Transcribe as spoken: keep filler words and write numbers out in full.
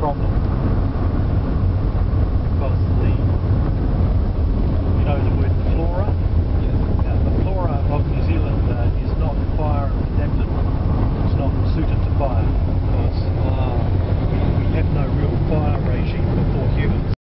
problem. Because the, you know the word flora? Yes. Now, the flora of New Zealand uh, is not fire adapted. It's not suited to fire.